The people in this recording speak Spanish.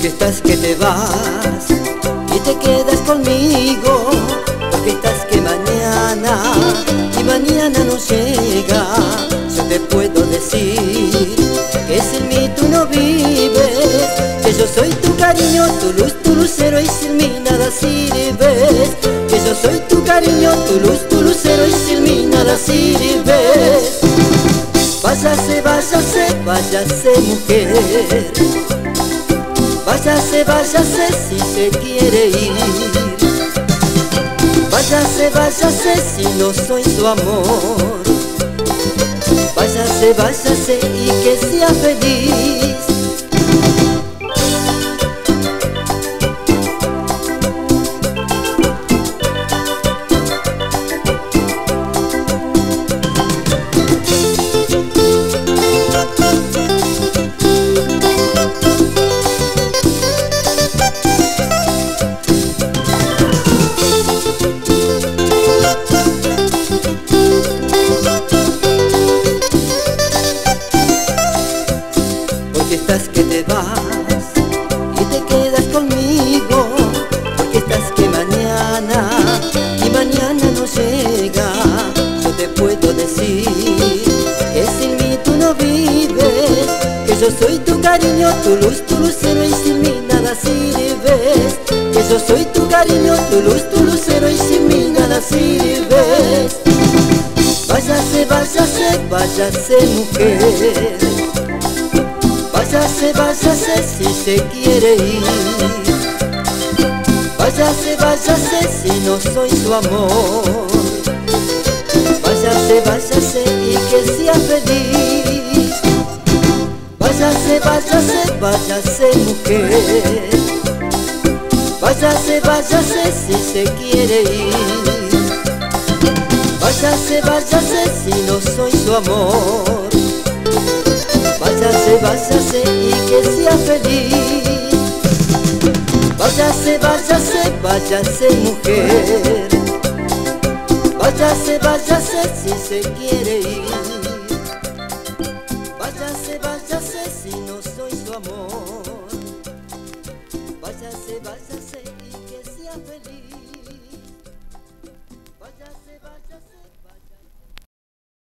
Porque estás que te vas y te quedas conmigo. Porque estás que mañana y mañana no llega. Yo te puedo decir que sin mí tú no vives, que yo soy tu cariño, tu luz, tu lucero y sin mí nada sirves. Que yo soy tu cariño, tu luz, tu lucero y sin mí nada sirves. Váyase, váyase, váyase mujer. Váyase, váyase si se quiere ir. Váyase, váyase si no soy su amor. Váyase, váyase y que sea feliz. Porque estás que te vas y te quedas conmigo. Porque estás que mañana y mañana no llega. Yo te puedo decir que sin mí tú no vives, que yo soy tu cariño, tu luz, tu lucero y sin mí nada sirves. Que yo soy tu cariño, tu luz, tu lucero y sin mí nada sirves. Váyase, váyase, váyase mujer. Váyase, váyase si se quiere ir. Váyase, váyase si no soy su amor. Váyase, váyase y que sea feliz. Váyase, váyase, váyase mujer. Váyase, váyase si se quiere ir. Váyase, váyase si no soy su amor. Váyase, váyase y que sea feliz. Váyase, váyase, váyase mujer. Váyase, váyase si se quiere ir. Váyase, váyase si no soy su amor. Váyase, váyase y que sea feliz. Váyase.